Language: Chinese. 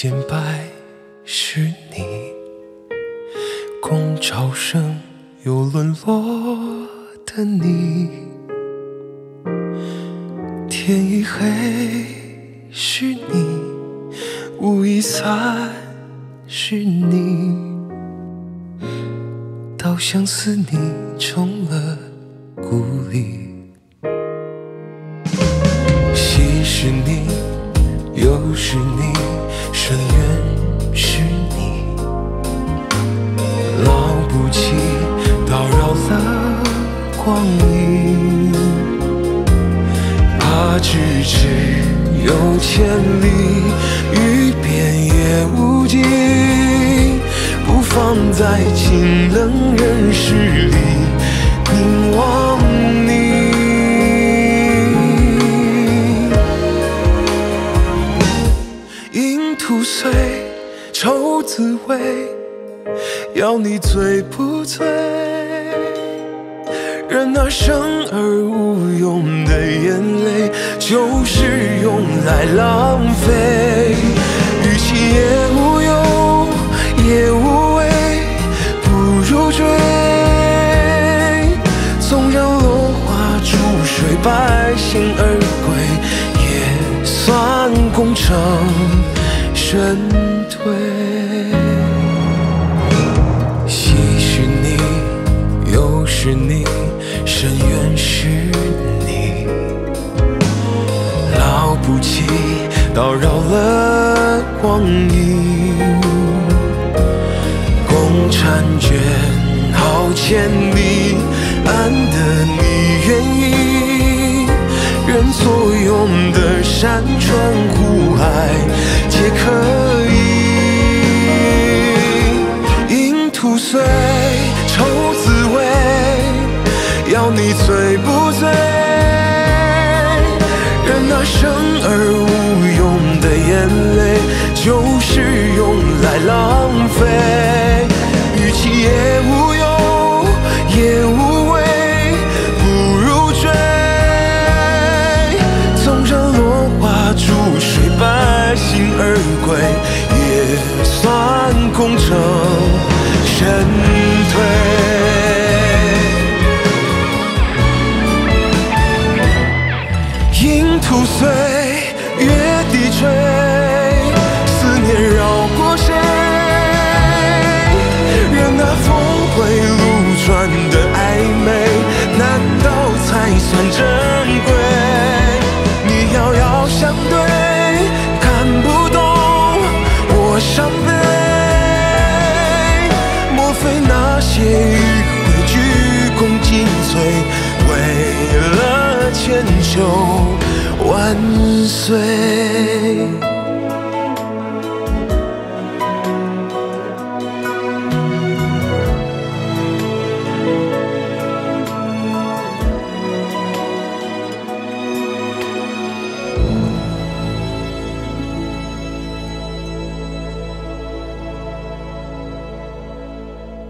见白是你，共潮生又沦落的你，天一黑是你，雾一散是你，稻香似你成了故里。喜是你，忧是你，深渊是你，老不起打扰了光阴，怕咫尺有千里，欲辨也无尽，不妨在清冷人世里凝望你。饮吐碎，愁滋味，要你醉不醉？人那生而无用的眼泪，就是用来浪费。与其也无忧也无畏，不如追。纵让落花逐水，败兴而归，也算功成身退。喜是你，忧是你，深渊是你，老不起打扰了光阴，共婵娟好千里，安得你愿意？人所用的山川湖海皆可以。饮吐碎，愁滋味，要你醉不醉？人那生而无用的眼泪，就是用来浪费。与其也无忧也无畏，不如追。纵让落花逐水，败兴而归，也算功成身退。饮吐碎，月低垂，思念绕过谁？任那峰回路转的暧昧，难道才算珍贵？你遥遥相对，看不懂我伤悲。莫非那些迂回鞠躬尽瘁，为了千秋万岁？